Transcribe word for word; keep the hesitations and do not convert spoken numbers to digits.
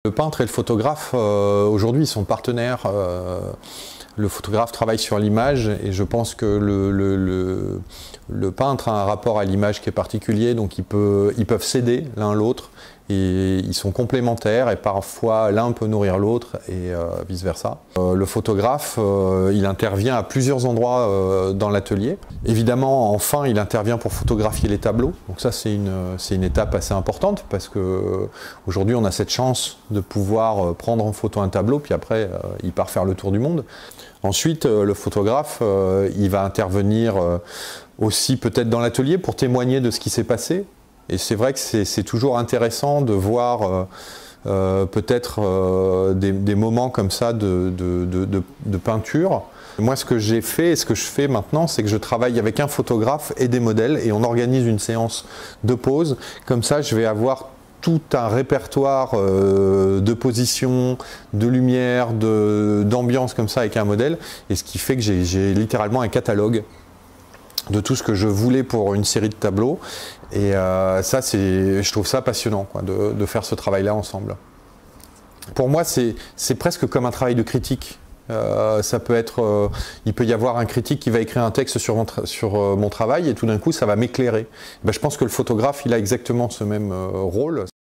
Le peintre et le photographe, euh, aujourd'hui, ils sont partenaires. Euh, le photographe travaille sur l'image et je pense que le, le, le, le peintre a un rapport à l'image qui est particulier, donc il peut, ils peuvent s'aider l'un l'autre et ils sont complémentaires et parfois l'un peut nourrir l'autre et euh, vice-versa. Euh, le photographe, euh, il intervient à plusieurs endroits euh, dans l'atelier. Évidemment, enfin, il intervient pour photographier les tableaux. Donc ça, c'est une, c'est une étape assez importante parce que aujourd'hui, on a cette chance de pouvoir prendre en photo un tableau, puis après, euh, il part faire le tour du monde. Ensuite, euh, le photographe, euh, il va intervenir euh, aussi peut-être dans l'atelier pour témoigner de ce qui s'est passé. Et c'est vrai que c'est toujours intéressant de voir euh, euh, peut-être euh, des, des moments comme ça de, de, de, de, de peinture. Moi, ce que j'ai fait et ce que je fais maintenant, c'est que je travaille avec un photographe et des modèles et on organise une séance de pose. Comme ça, je vais avoir tout un répertoire euh, de positions, de lumière, d'ambiance comme ça avec un modèle. Et ce qui fait que j'ai littéralement un catalogue de tout ce que je voulais pour une série de tableaux. Et euh, ça, je trouve ça passionnant quoi, de, de faire ce travail-là ensemble. Pour moi, c'est presque comme un travail de critique. Euh, ça peut être, euh, il peut y avoir un critique qui va écrire un texte sur mon, tra sur, euh, mon travail et tout d'un coup, ça va m'éclairer. Ben, je pense que le photographe, il a exactement ce même euh, rôle.